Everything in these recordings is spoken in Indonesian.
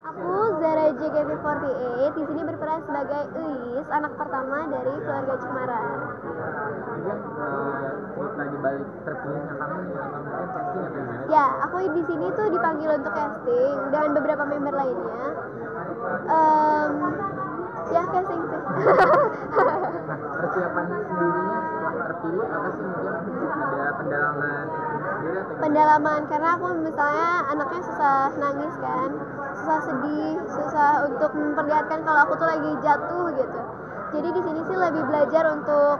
Aku Zara JKT48 di sini berperan sebagai Uis, anak pertama dari keluarga Cemara. Mungkin cerita di balik terpilihnya kamu nih, atau mungkin casting atau gimana? Ya, aku di sini tuh dipanggil untuk casting dengan beberapa member lainnya. Ya casting sih. Nah, persiapan sendirinya setelah terpilih apa sih, mungkin ada pendalaman sendiri atau gimana? Pendalaman karena aku misalnya anaknya susah nangis kan, susah sedih, susah untuk memperlihatkan kalau aku tuh lagi jatuh gitu. Jadi di sini sih lebih belajar untuk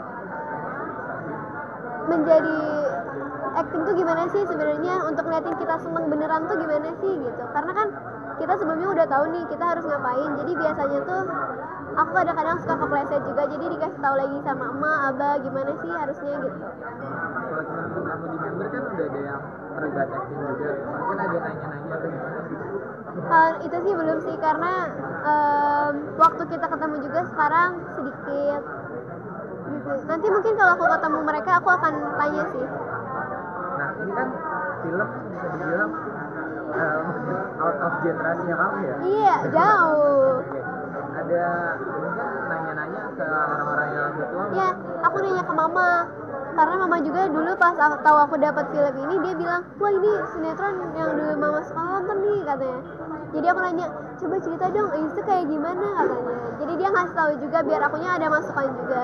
menjadi acting tuh gimana sih sebenarnya, untuk ngeliatin kita seneng beneran tuh gimana sih gitu. Karena kan kita sebelumnya udah tahu nih kita harus ngapain. Jadi biasanya tuh aku kadang-kadang suka kepleset juga. Jadi dikasih tahu lagi sama emak, abah gimana sih harusnya gitu. Kalau teman-teman kamu di member kan udah ada yang terlibat acting juga, mungkin ada nanya-nanya atau gimana sih? Itu sih belum sih karena waktu kita ketemu juga sekarang sedikit gitu. Nanti mungkin kalau aku ketemu mereka aku akan tanya sih. Nah, ini kan film bisa dibilang out of generasinya kamu ya? Iya, jauh. Oke. Ada mungkin nanya-nanya ke orang-orang yang lebih tua? Ya, aku nanya ke mama. Karena mama juga dulu pas tahu aku dapat film ini dia bilang, "Wah, ini sinetron yang dulu mama suka nonton nih," katanya. Jadi aku nanya, "Coba cerita dong, itu kayak gimana?" katanya. Jadi dia ngasih tahu juga biar akunya ada masukan juga.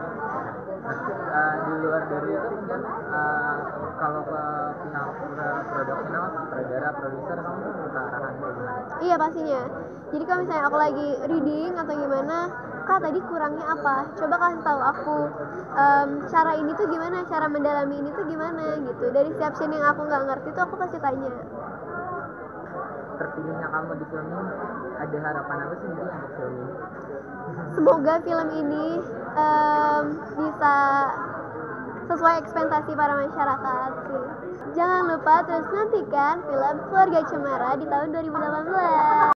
Di luar dari itu mungkin kalau ke pihak produksinya, sutradara, produser, kamu minta arahan kayak gimana? Iya pastinya. Jadi kalau misalnya aku lagi reading atau gimana, "Kak tadi kurangnya apa? Coba kasih tahu aku cara ini tuh gimana, cara mendalami ini tuh gimana," gitu. Dari setiap scene yang aku nggak ngerti tuh aku pasti tanya. Terpilihnya kamu di film ini, ada harapan apa sih mungkin untuk film ini? Semoga film ini bisa sesuai ekspektasi para masyarakat sih. Jangan lupa terus nantikan film Keluarga Cemara di tahun 2018.